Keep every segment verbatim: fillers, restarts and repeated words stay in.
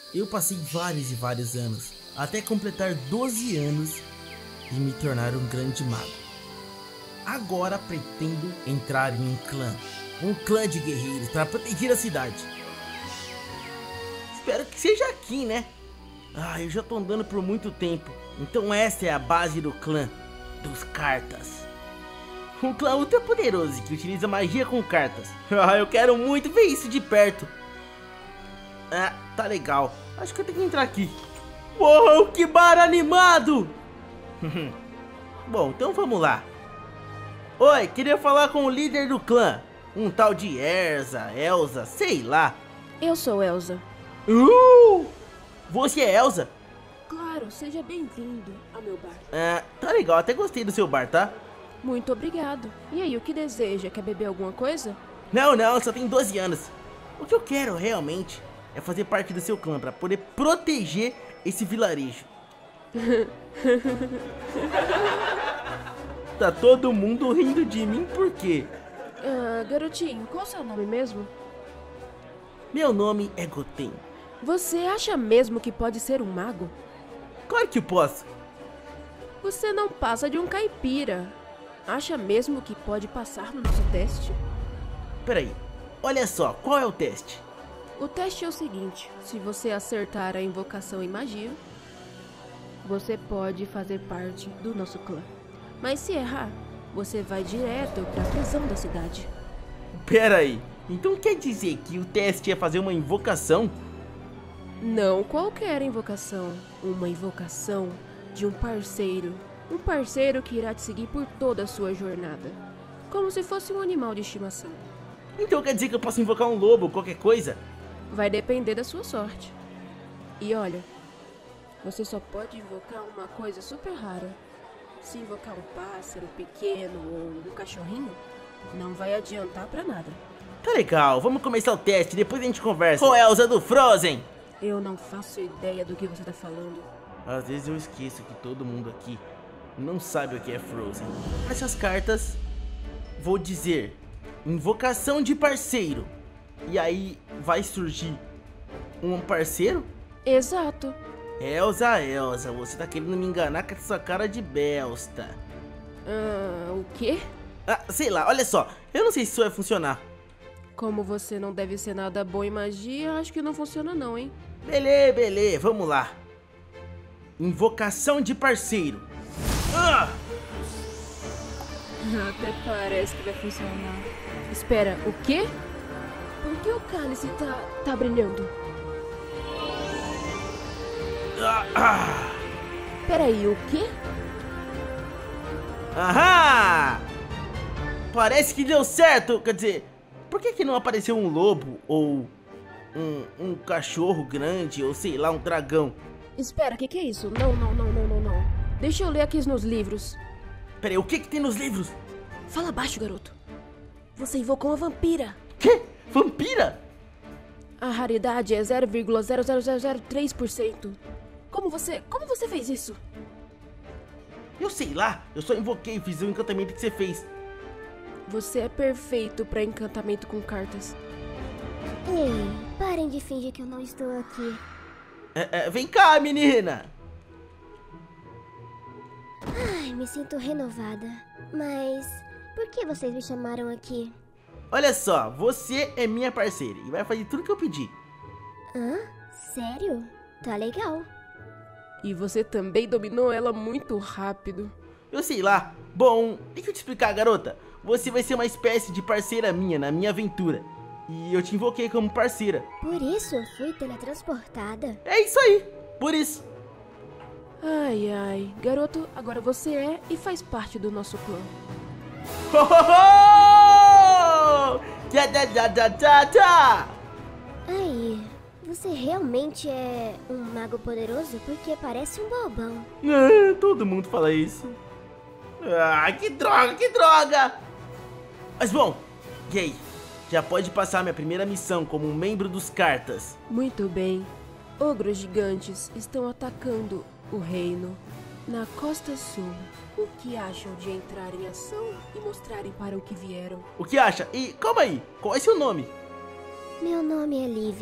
Eu passei vários e vários anos, até completar doze anos e me tornar um grande mago. Agora pretendo entrar em um clã, um clã de guerreiros para proteger a cidade. Espero que seja aqui, né? Ah, eu já tô andando por muito tempo, então essa é a base do clã dos cartas. Um clã ultra poderoso que utiliza magia com cartas. Ah, eu quero muito ver isso de perto. Ah, tá legal. Acho que eu tenho que entrar aqui. Uou, que bar animado! Bom, então vamos lá. Oi, queria falar com o líder do clã. Um tal de Erza, Elza, sei lá. Eu sou Elza. Uh! Você é Elza? Claro, seja bem-vindo ao meu bar. Ah, tá legal, até gostei do seu bar, tá? Muito obrigado. E aí, o que deseja? Quer beber alguma coisa? Não, não, só tenho doze anos. O que eu quero realmente é fazer parte do seu clã pra poder proteger esse vilarejo. Tá todo mundo rindo de mim por quê? Ah, garotinho, qual é o seu nome mesmo? Meu nome é Goten. Você acha mesmo que pode ser um mago? Claro que posso. Você não passa de um caipira. Acha mesmo que pode passar no nosso teste? Peraí, olha só, qual é o teste? O teste é o seguinte: se você acertar a invocação em magia, você pode fazer parte do nosso clã. Mas se errar, você vai direto para a prisão da cidade. Peraí, então quer dizer que o teste é fazer uma invocação? Não qualquer invocação, uma invocação de um parceiro. Um parceiro que irá te seguir por toda a sua jornada, como se fosse um animal de estimação. Então quer dizer que eu posso invocar um lobo ou qualquer coisa? Vai depender da sua sorte. E olha, você só pode invocar uma coisa super rara. Se invocar um pássaro pequeno ou um cachorrinho, não vai adiantar pra nada. Tá legal, vamos começar o teste, depois a gente conversa. Com Elza do Frozen! Eu não faço ideia do que você tá falando. Às vezes eu esqueço que todo mundo aqui não sabe o que é Frozen. Nessas cartas, vou dizer invocação de parceiro. E aí vai surgir um parceiro? Exato. Elza, Elza, você tá querendo me enganar com essa cara de belsta. Ah, o quê? Ah, sei lá, olha só, eu não sei se isso vai funcionar. Como você não deve ser nada bom em magia, acho que não funciona não, hein? Beleza, beleza, vamos lá. Invocação de parceiro. Ah! Até parece que vai funcionar. Espera, o quê? Por que o cálice tá, tá brilhando? Ah, ah. Peraí, o quê? Ahá! Parece que deu certo, quer dizer, por que que não apareceu um lobo ou um, um cachorro grande ou sei lá, um dragão? Espera, o que, que é isso? Não, não, não, não, não, não. Deixa eu ler aqui nos livros. Peraí, o que que tem nos livros? Fala baixo, garoto. Você invocou uma vampira. Que? Vampira? A raridade é zero vírgula zero zero zero zero três por cento. Como você... Como você fez isso? Eu sei lá, eu só invoquei e fiz o encantamento que você fez. Você é perfeito pra encantamento com cartas. Ei, parem de fingir que eu não estou aqui. É, é, vem cá, menina. Ai, me sinto renovada. Mas por que vocês me chamaram aqui? Olha só, você é minha parceira e vai fazer tudo que eu pedi. Hã? Sério? Tá legal. E você também dominou ela muito rápido. Eu sei lá. Bom, deixa eu te explicar, garota. Você vai ser uma espécie de parceira minha na minha aventura. E eu te invoquei como parceira. Por isso eu fui teletransportada. É isso aí, por isso. Ai, ai. Garoto, agora você é e faz parte do nosso clã. Ho, ho, ho! Tchá, tchá, tchá, tchá, tchá, tchá! Aí, você realmente é um mago poderoso? Porque parece um bobão. Ah, todo mundo fala isso. Ah, que droga, que droga! Mas bom, e aí? Já pode passar minha primeira missão como um membro dos Cartas. Muito bem. Ogros gigantes estão atacando o reino na costa sul. O que acham de entrar em ação e mostrarem para o que vieram? O que acha? E calma aí, qual é seu nome? Meu nome é Lívia.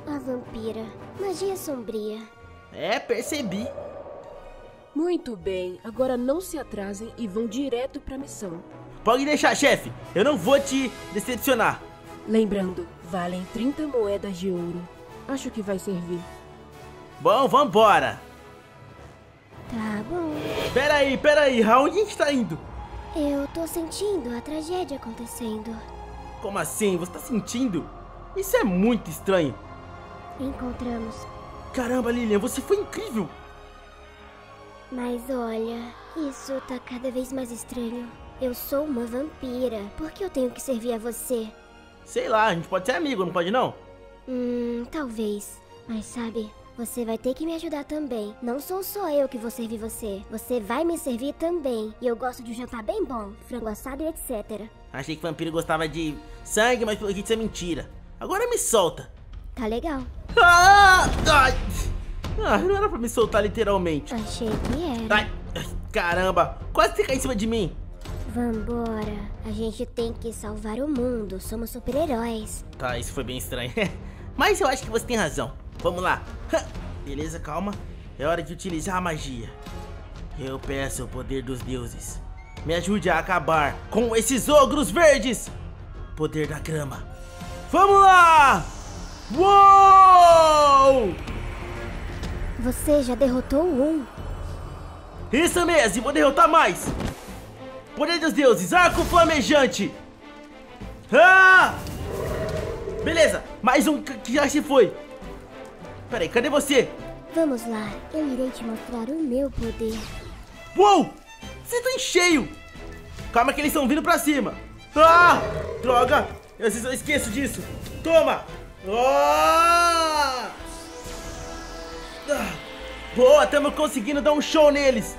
A vampira. Magia sombria. É, percebi. Muito bem, agora não se atrasem e vão direto pra missão. Pode deixar, chefe. Eu não vou te decepcionar. Lembrando, valem trinta moedas de ouro. Acho que vai servir. Bom, vambora. Tá bom. Pera aí, pera aí. Aonde a gente tá indo? Eu tô sentindo a tragédia acontecendo. Como assim? Você tá sentindo? Isso é muito estranho. Encontramos. Caramba, Lilian, você foi incrível. Mas olha, isso tá cada vez mais estranho. Eu sou uma vampira. Por que eu tenho que servir a você? Sei lá, a gente pode ser amigo, não pode não? Hum, talvez. Mas sabe, você vai ter que me ajudar também. Não sou só eu que vou servir você. Você vai me servir também. E eu gosto de um jantar bem bom, frango assado e etcétera. Achei que vampiro gostava de sangue, mas pelo jeito isso é mentira. Agora me solta. Tá legal. Ah! Ai! Ah, não era pra me soltar literalmente. Achei que era. Ai, ai, caramba, quase você caiu em cima de mim. Vambora. A gente tem que salvar o mundo. Somos super-heróis. Tá, isso foi bem estranho. Mas eu acho que você tem razão. Vamos lá. Beleza, calma. É hora de utilizar a magia. Eu peço o poder dos deuses. Me ajude a acabar com esses ogros verdes. Poder da grama. Vamos lá! Uou! Você já derrotou um. Isso mesmo, e vou derrotar mais. Poder dos deuses, arco flamejante. Ah! Beleza, mais um que já se foi. Peraí, cadê você? Vamos lá, eu irei te mostrar o meu poder. Uou! Você tá em cheio. Calma que eles estão vindo pra cima. Ah! Droga! Eu, eu esqueço disso. Toma! Ah! Ah! Boa, estamos conseguindo dar um show neles.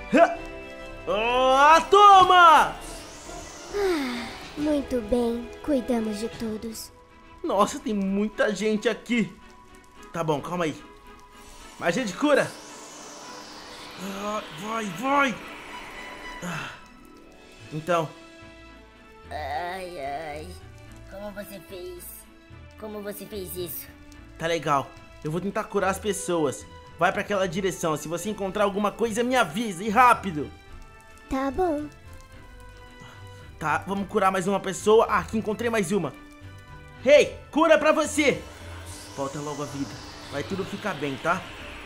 Ah, toma! Ah, muito bem, cuidamos de todos. Nossa, tem muita gente aqui. Tá bom, calma aí. Magia de cura. Ah, vai, vai. Ah. Então. Ai, ai. Como você fez? Como você fez isso? Tá legal. Eu vou tentar curar as pessoas. Vai pra aquela direção. Se você encontrar alguma coisa, me avisa. E rápido. Tá bom. Tá, vamos curar mais uma pessoa. Ah, aqui encontrei mais uma. Hey, cura pra você. Volta logo a vida. Vai tudo ficar bem, tá?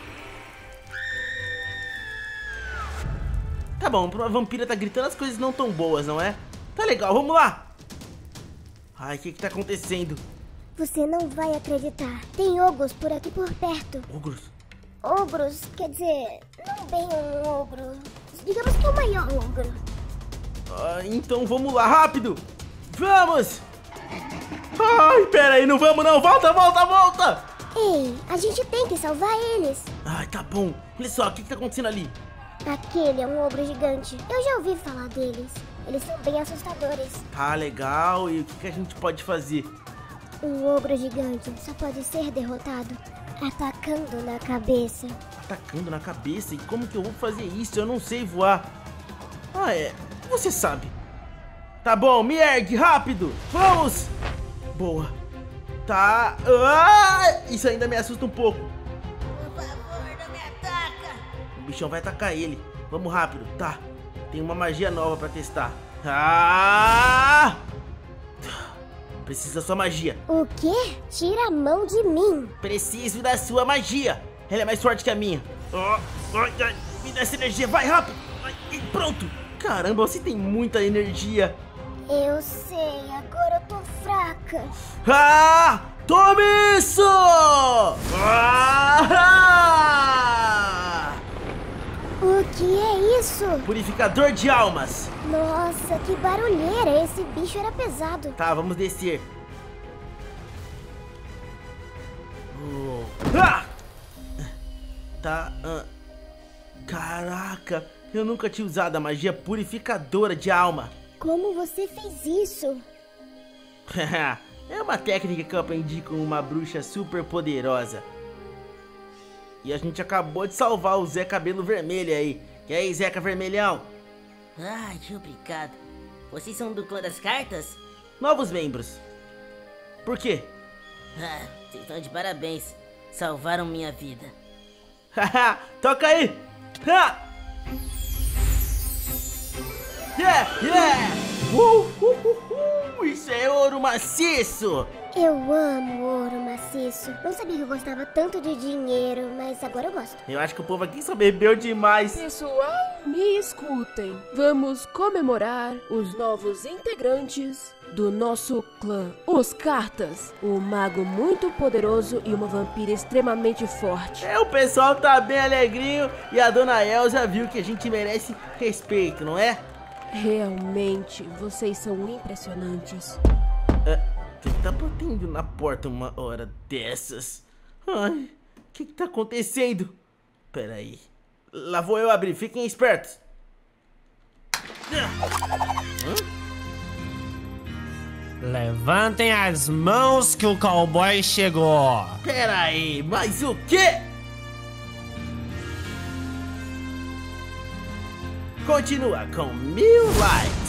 Tá bom, a vampira tá gritando, as coisas não tão boas, não é? Tá legal, vamos lá. Ai, o que que tá acontecendo? Você não vai acreditar. Tem ogros por aqui por perto. Ogros? Ogros, quer dizer, não bem um ogro. Digamos que é o maior ogro. Ah, então vamos lá, rápido. Vamos. Ai, pera aí, não vamos não. Volta, volta, volta. Ei, a gente tem que salvar eles. Ai, tá bom. Olha só, o que que tá acontecendo ali? Aquele é um ogro gigante. Eu já ouvi falar deles. Eles são bem assustadores. Tá legal, e o que que a gente pode fazer? Um ogro gigante só pode ser derrotado atacando na cabeça. Atacando na cabeça? E como que eu vou fazer isso? Eu não sei voar. Ah, é. Você sabe. Tá bom, me ergue, rápido. Vamos. Boa. Tá. Ah, isso ainda me assusta um pouco. Por favor, não me ataca. O bichão vai atacar ele. Vamos rápido. Tá. Tem uma magia nova pra testar. Ah! Preciso da sua magia. O quê? Tira a mão de mim. Preciso da sua magia. Ela é mais forte que a minha. Oh, ai, ai, me dá essa energia, vai rápido. Ai, e pronto. Caramba, você tem muita energia. Eu sei, agora eu tô fraca. Ah! Tome isso! Ah! O que é isso? Purificador de almas. Nossa, que barulheira. Esse bicho era pesado. Tá, vamos descer. Oh. Ah! Tá. ah. Caraca, eu nunca tinha usado a magia purificadora de alma. Como você fez isso? É uma técnica que eu aprendi com uma bruxa super poderosa. E a gente acabou de salvar o Zé Cabelo Vermelho aí. E aí, Zeca Vermelhão? Ai, obrigado. Vocês são do clã das cartas? Novos membros. Por quê? Ah, Vocês estão de parabéns. Salvaram minha vida. Haha, toca aí! Ha! Yeah, yeah! Uh, uh, uh, uh, isso é ouro maciço! Eu amo ouro maciço. Não sabia que eu gostava tanto de dinheiro, mas agora eu gosto. Eu acho que o povo aqui só bebeu demais. Pessoal, me escutem. Vamos comemorar os novos integrantes do nosso clã, os Cartas. Um mago muito poderoso e uma vampira extremamente forte. É, o pessoal tá bem alegrinho e a dona Elsa viu que a gente merece respeito, não é? Realmente, vocês são impressionantes. É, quem tá batendo na porta uma hora dessas? Ai, o que que tá acontecendo? Pera aí. Lá vou eu abrir, fiquem espertos. Hã? Levantem as mãos que o cowboy chegou. Pera aí, mas o quê? Continua com mil likes.